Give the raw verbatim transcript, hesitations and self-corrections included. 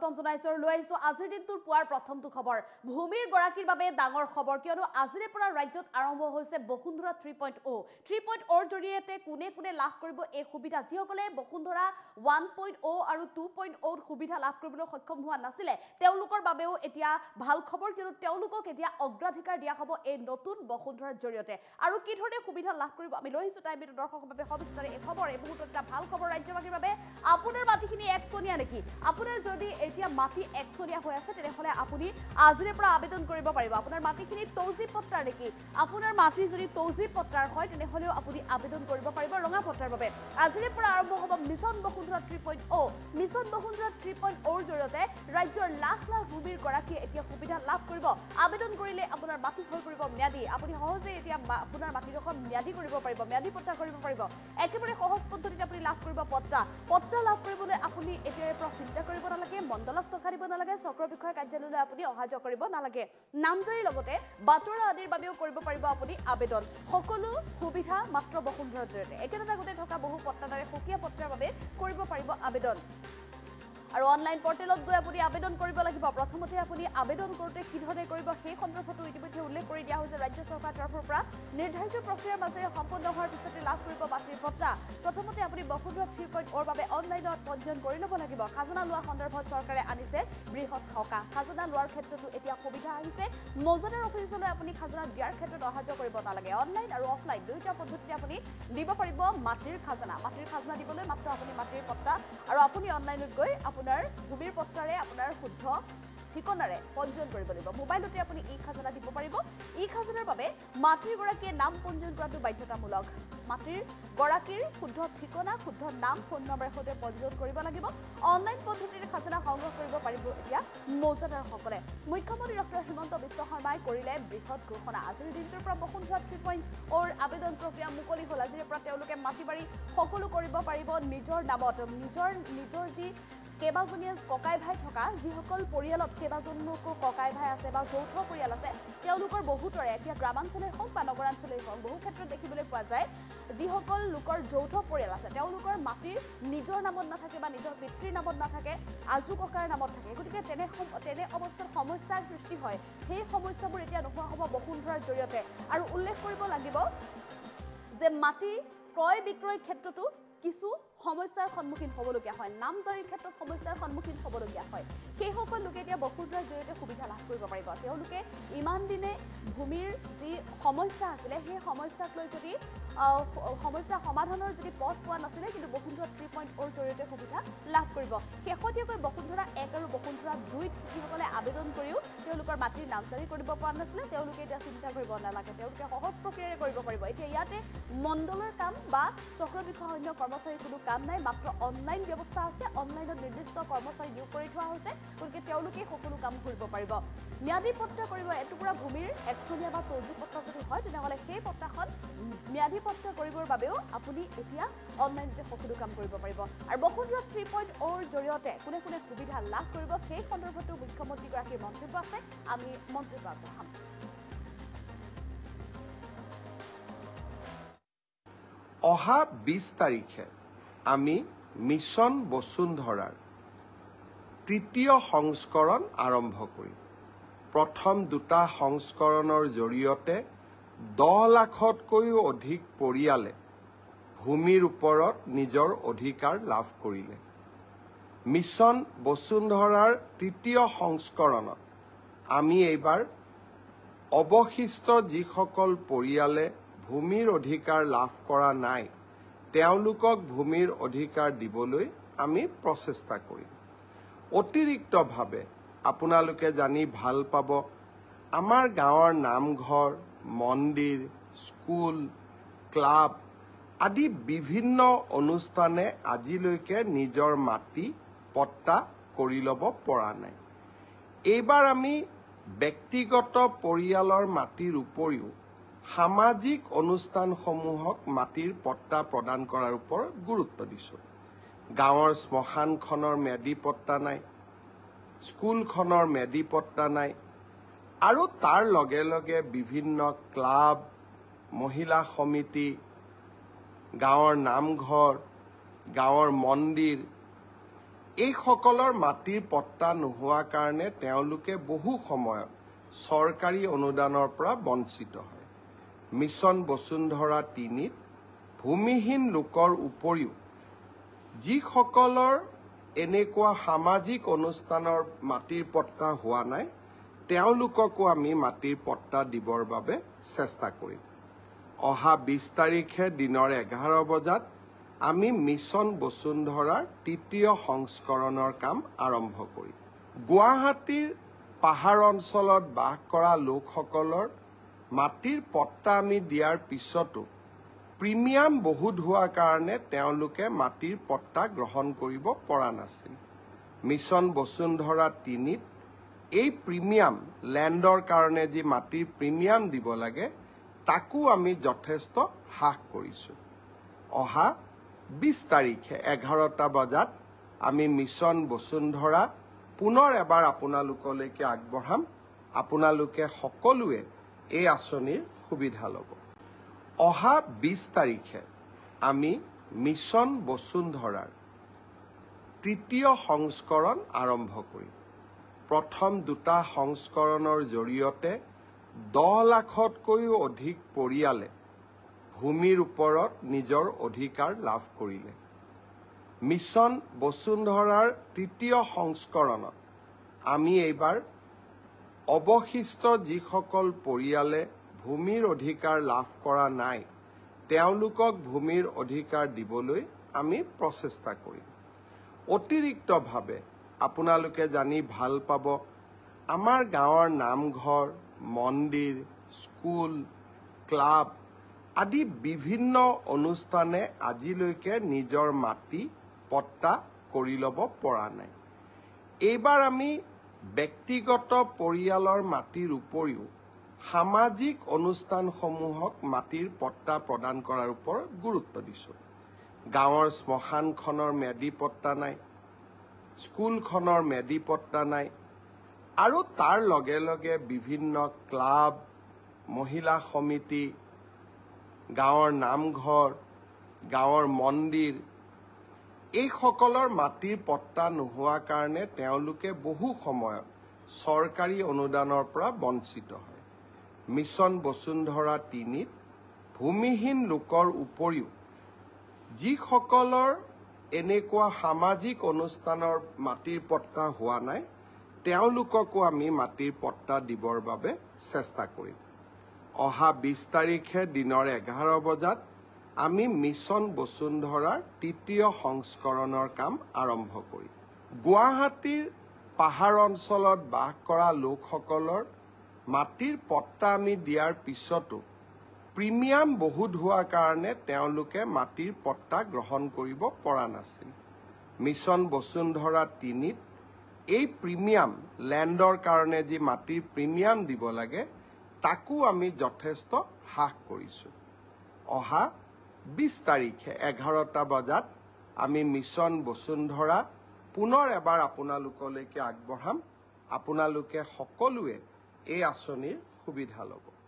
স্বাগতম জনাইছো আৰু লৈ আহিছো আজিৰ দিনটোৰ পুৱাৰ প্ৰথমটো খবৰ ভূমিৰ গৰাকীৰ বাবে ডাঙৰ খবৰ কিয়নো আজিৰে পৰা ৰাজ্যত আৰম্ভ হৈছে Basundhara three point o' three point অ'ৰ জৰিয়তে কোনে কোনে লাভ কৰিব এই সুবিধা যিসকলে বসুন্ধৰা ওৱান পইণ্ট অ' আৰু টু পইণ্ট অ'ৰ সুবিধা লাভ কৰিবলৈ সক্ষম হোৱা নাছিলে তেওঁলোকৰ বাবেও এতিয়া ভাল খবৰ কিয়নো তেওঁলোকক এতিয়া অগ্ৰাধিকাৰ দিয়া হ'ব এই নতুন বসুন্ধৰাৰ জৰিয়তে আৰু কি ধৰণে সুবিধা লাভ কৰিব আমি লৈ আহিছো টাইম মিনিট দৰ্শকৰ বাবে সবিস্তাৰে এই খবৰ এই মুহূৰ্তত এটা ভাল খবৰ ৰাজ্যবাসীৰ বাবে আপোনাৰ মাটিখিনি একচনীয়া নেকি আপোনাৰ যদি এতিয়া মাটি একচনীয়া হৈ আছে তেনেহলে আপুনি আজিৰে পৰা আবেদন কৰিব পাৰিব আপোনাৰ মাটিখিনি তৌজি পত্ৰাৰ নেকি আপোনাৰ মাটি যদি তৌজি পত্ৰাৰ হয় তেনেহলেও আপুনি আবেদন কৰিব পাৰিব ৰঙা পত্ৰাৰ বাবে আজিৰে পৰা আৰম্ভ হ'ব mission Basundhara three point o' mission Basundhara three point অ'ৰ জৰিয়তে ৰাজ্যৰ লাখ লাখ ভূমিৰ গৰাকীয়ে এতিয়া সুবিধা লাভ কৰিব আবেদন কৰিলে আপোনাৰ মাটি হৈ পৰিব ম্যাদী আপুনি সহজে এতিয়া আপোনাৰ মাটিডোখৰ ম্যাদী কৰিব পাৰিব ম্যাদী পত্ৰা কৰিব পাৰিব একেবাৰে সহজ পদ্ধতিতে আপুনি লাভ কৰিব পত্ৰা পত্ৰা লাভ কৰিবলৈ আপুনি এতিয়াৰে পৰা চিন্তা কৰিব নালাগে মণ্ডলক টকা দিব নালাগে চক্ৰ বিষয়ৰ কাৰ্যালয়লৈ আপুনি অহা যোৱা কৰিব নালাগে নামজাৰিৰ লগতে বাতৰা আদিৰ বাবেও কৰিব পাৰিব আপুনি আবেদন সকলো সুবিধা মাত্ৰ বসুন্ধৰাৰ জৰিয়তে একেটা গোটেই থকা বহু পত্ৰাদাৰে সুকীয়া পত্ৰৰ বাবে কৰিব পাৰিব আবেদন আৰু অনলাইন পৰ্টেলত গৈ আপুনি আবেদন কৰিব লাগিব প্ৰথমতে আপুনি আবেদন কৰোঁতে কি ধৰণে কৰিব সেই সন্দৰ্ভতো ইতিমধ্যে উল্লেখ কৰি দিয়া হৈছে ৰাজ্য চৰকাৰৰ তৰফৰ পৰা নিৰ্ধাৰিত প্ৰক্ৰিয়াৰ মাজেৰে সম্পন্ন হোৱাৰ পিছতে লাভ কৰিব মাটিৰ পট্টা প্ৰথমতে আপুনি বসুন্ধৰা থ্ৰী পইণ্ট অ'ৰ বাবে অনলাইনত পঞ্জীয়ন কৰি ল'ব লাগিব খাজনা লোৱা সন্দৰ্ভত চৰকাৰে আনিছে বৃহৎ সকাহ খাজনা লোৱাৰ ক্ষেত্ৰতো এতিয়া সুবিধা আহিছে মৌজাদাৰ অফিচলৈ আপুনি খাজনা দিয়াৰ ক্ষেত্ৰত অহা যোৱা কৰিব নালাগে অনলাইন আৰু অফলাইন দুয়োটা পদ্ধতিতে আপুনি দিব পাৰিব মাটিৰ খাজনা মাটিৰ খাজনা দিবলৈ মাত্ৰ আপুনি মাটিৰ পট্টা আৰু আপুনি অনলাইনত গৈ আপোনাৰ ভূমিৰ পত্ৰাৰে আপোনাৰ শুদ্ধ ঠিকনাৰে পঞ্জীয়ন কৰিব লাগিব মোবাইলতে আপুনি ই খাজনা দিব পাৰিব ই খাজনাৰ বাবে মাটিৰ গৰাকীয়ে নাম পঞ্জীয়ন কৰাটো বাধ্যতামূলক মাটিৰ গৰাকীৰ শুদ্ধ ঠিকনা শুদ্ধ নাম ফোন নম্বৰৰ সৈতে পঞ্জীয়ন কৰিব লাগিব অনলাইন পদ্ধতিৰে খাজনা সংগ্ৰহ কৰিব পাৰিব এতিয়া মৌজাদাৰসকলে মুখ্যমন্ত্ৰী ডক্টৰ হিমন্ত বিশ্ব শৰ্মাই কৰিলে বৃহৎ ঘোষণা আজিৰ দিনটোৰ পৰা বসুন্ধৰা থ্ৰী পইণ্ট অ'ৰ আবেদন প্ৰক্ৰিয়া মুকলি হ'ল আজিৰে পৰা তেওঁলোকে মাটি বাৰী সকলো কৰিব পাৰিব নিজৰ নামত নিজৰ নিজৰ যি কেইবাজনীয়া ককাই ভাই থকা যিসকল পৰিয়ালত কেইবাজনকো ককাই ভাই আছে বা যৌথ পৰিয়াল আছে তেওঁলোকৰ বহুতৰে এতিয়া গ্ৰামাঞ্চলেই হওক বা নগৰাঞ্চলেই হওক বহু ক্ষেত্ৰত দেখিবলৈ পোৱা যায় যিসকল লোকৰ যৌথ পৰিয়াল আছে তেওঁলোকৰ মাটিৰ নিজৰ নামত নাথাকে বা নিজৰ পিতৃৰ নামত নাথাকে আজু ককাৰ নামত থাকে গতিকে তেনে তেনে অৱস্থাত সমস্যাৰ সৃষ্টি হয় সেই সমস্যাবোৰ এতিয়া নোহোৱা হ'ব বসুন্ধৰাৰ জৰিয়তে আৰু উল্লেখ কৰিব লাগিব যে মাটি ক্ৰয় বিক্ৰয় ক্ষেত্ৰতো কিছু সমস্যাৰ সন্মুখীন হ'বলগীয়া হয় নামজাৰিৰ ক্ষেত্ৰত সমস্যাৰ সন্মুখীন হ'বলগীয়া হয় সেইসকল লোকে এতিয়া বসুন্ধৰাৰ জৰিয়তে সুবিধা লাভ কৰিব পাৰিব তেওঁলোকে ইমান দিনে ভূমিৰ যি সমস্যা আছিলে সেই সমস্যাক লৈ যদি সমস্যা সমাধানৰ যদি পথ পোৱা নাছিলে কিন্তু বসুন্ধৰা থ্ৰী পইণ্ট অ'ৰ জৰিয়তে সুবিধা লাভ কৰিব শেহতীয়াকৈ বসুন্ধৰা এক আৰু বসুন্ধৰা দুইত যিসকলে আবেদন কৰিও তেওঁলোকৰ মাটিৰ নামজাৰি কৰিব পৰা নাছিলে তেওঁলোকে এতিয়া চিন্তা কৰিব নালাগে তেওঁলোকে সহজ প্ৰক্ৰিয়াৰে কৰিব পাৰিব এতিয়া ইয়াতে মণ্ডলৰ কাম বা চক্ৰ বিষয় অন্য কৰ্মচাৰীৰ কোনো কাম নাই মাত্ৰ অনলাইন ব্যৱস্থা আছে অনলাইনত নিৰ্দিষ্ট কৰ্মচাৰী নিয়োগ কৰি থোৱা হৈছে গতিকে তেওঁলোকে সকলো কাম কৰিব পাৰিব ম্যাদী পত্ৰা কৰিব এটুকুৰা ভূমিৰ একচনীয়া বা তৌজি পত্ৰা যদি হয় তেনেহ'লে সেই পত্ৰাখন ম্যাদী পত্ৰা কৰিবৰ বাবেও আপুনি এতিয়া অনলাইনতে সকলো কাম কৰিব পাৰিব আৰু বসুন্ধৰা থ্ৰী পইণ্ট অ'ৰ জৰিয়তে কোনে কোনে সুবিধা লাভ কৰিব সেই সন্দৰ্ভতো মুখ্যমন্ত্ৰীগৰাকীৰ মন্তব্য আছে আমি মন্তব্য আগবঢ়াম অহা বিশ তাৰিখে আমি মিছন বসুন্ধৰাৰ তৃতীয় সংস্কৰণ আৰম্ভ কৰিম প্ৰথম দুটা সংস্কৰণৰ জৰিয়তে দহ লাখতকৈও অধিক পৰিয়ালে ভূমিৰ ওপৰত নিজৰ অধিকাৰ লাভ কৰিলে মিছন বসুন্ধৰাৰ তৃতীয় সংস্কৰণত আমি এইবাৰ অৱশিষ্ট যিসকল পৰিয়ালে ভূমিৰ অধিকাৰ লাভ কৰা নাই তেওঁলোকক ভূমিৰ অধিকাৰ দিবলৈ আমি প্ৰচেষ্টা কৰিম অতিৰিক্তভাৱে আপোনালোকে জানি ভাল পাব আমাৰ গাঁৱৰ নামঘৰ মন্দিৰ স্কুল ক্লাব আদি বিভিন্ন অনুষ্ঠানে আজিলৈকে নিজৰ মাটি পট্টা কৰি ল'ব পৰা নাই এইবাৰ আমি ব্যক্তিগত পৰিয়ালৰ মাটিৰ উপৰিও সামাজিক অনুষ্ঠানসমূহক মাটিৰ পট্টা প্ৰদান কৰাৰ ওপৰত গুৰুত্ব দিছোঁ গাঁৱৰ শ্মশানখনৰ ম্যাদী পট্টা নাই স্কুলখনৰ ম্যাদী পট্টা নাই আৰু তাৰ লগে লগে বিভিন্ন ক্লাব মহিলা সমিতি গাঁৱৰ নামঘৰ গাঁৱৰ মন্দিৰ এইসকলৰ মাটিৰ পট্টা নোহোৱা কাৰণে তেওঁলোকে বহু সময়ত চৰকাৰী অনুদানৰ পৰা বঞ্চিত হয়। মিছন বসুন্ধৰা তিনিত ভূমিহীন লোকৰ উপৰিও যিসকলৰ এনেকুৱা সামাজিক অনুষ্ঠানৰ মাটিৰ পট্টা হোৱা নাই তেওঁলোককো আমি মাটিৰ পট্টা দিবৰ বাবে চেষ্টা কৰিম। অহা বিশ তাৰিখে দিনৰ এঘাৰ বজাত আমি মিছন বসুন্ধৰাৰ তৃতীয় সংস্কৰণৰ কাম আৰম্ভ কৰিম। গুৱাহাটীৰ পাহাৰ অঞ্চলত বাস কৰা লোকসকলৰ মাটিৰ পট্টা আমি দিয়াৰ পিছতো প্ৰিমিয়াম বহুত হোৱা কাৰণে তেওঁলোকে মাটিৰ পট্টা গ্ৰহণ কৰিব পৰা নাছিল। মিছন বসুন্ধৰা তিনিত এই প্ৰিমিয়াম লেণ্ডৰ কাৰণে যি মাটিৰ প্ৰিমিয়াম দিব লাগে তাকো আমি যথেষ্ট হ্ৰাস কৰিছোঁ। অহা বিশ তাৰিখে এঘাৰটা বজাত আমি মিছন বসুন্ধৰা পুনৰ এবাৰ আপোনালোকলৈকে আগবঢ়াম। আপোনালোকে সকলোৱে এই আঁচনিৰ সুবিধা ল'ব। অহা বিশ তাৰিখে আমি মিছন বসুন্ধৰাৰ তৃতীয় সংস্কৰণ আৰম্ভ কৰিম। প্ৰথম দুটা সংস্কৰণৰ জৰিয়তে দহ লাখতকৈও অধিক পৰিয়ালে ভূমিৰ ওপৰত নিজৰ অধিকাৰ লাভ কৰিলে। মিছন বসুন্ধৰাৰ তৃতীয় সংস্কৰণত আমি এইবাৰ অৱশিষ্ট যিসকল পৰিয়ালে ভূমিৰ অধিকাৰ লাভ কৰা নাই তেওঁলোকক ভূমিৰ অধিকাৰ দিবলৈ আমি প্ৰচেষ্টা কৰিম। অতিৰিক্তভাৱে আপোনালোকে জানি ভাল পাব, আমাৰ গাঁৱৰ নামঘৰ, মন্দিৰ, স্কুল, ক্লাব আদি বিভিন্ন অনুষ্ঠানে আজিলৈকে নিজৰ মাটি পট্টা কৰি ল'ব পৰা নাই। এইবাৰ আমি ব্যক্তিগত পৰিয়ালৰ মাটিৰ উপৰিও সামাজিক অনুষ্ঠানসমূহক মাটিৰ পট্টা প্ৰদান কৰাৰ ওপৰত গুৰুত্ব দিছোঁ। গাঁৱৰ শ্মশানখনৰ মেদি পট্টা নাই, স্কুলখনৰ মেদি পট্টা নাই আৰু তাৰ লগে লগে বিভিন্ন ক্লাব, মহিলা সমিতি, গাঁৱৰ নামঘৰ, গাঁৱৰ মন্দিৰ এইসকলৰ মাটিৰ পট্টা নোহোৱা কাৰণে তেওঁলোকে বহু সময়ত চৰকাৰী অনুদানৰ পৰা বঞ্চিত হয়। মিছন বসুন্ধৰা তিনিত ভূমিহীন লোকৰ উপৰিও যিসকলৰ এনেকুৱা সামাজিক অনুষ্ঠানৰ মাটিৰ পট্টা হোৱা নাই তেওঁলোককো আমি মাটিৰ পট্টা দিবৰ বাবে চেষ্টা কৰিম। অহা বিশ তাৰিখে দিনৰ এঘাৰ বজাত আমি মিছন বসুন্ধৰাৰ তৃতীয় সংস্কৰণৰ কাম আৰম্ভ কৰিম। গুৱাহাটীৰ পাহাৰ অঞ্চলত বাস কৰা লোকসকলৰ মাটিৰ পট্টা আমি দিয়াৰ পিছতো প্ৰিমিয়াম বহুত হোৱা কাৰণে তেওঁলোকে মাটিৰ পট্টা গ্ৰহণ কৰিব পৰা নাছিল। মিছন বসুন্ধৰা তিনিত এই প্ৰিমিয়াম লেণ্ডৰ কাৰণে যি মাটিৰ প্ৰিমিয়াম দিব লাগে তাকো আমি যথেষ্ট হ্ৰাস কৰিছোঁ। অহা বিশ তাৰিখে এঘাৰটা বজাত আমি মিছন বসুন্ধৰা পুনৰ এবাৰ আপোনালোকলৈকে আগবঢ়াম। আপোনালোকে সকলোৱে এই আঁচনিৰ সুবিধা ল'ব।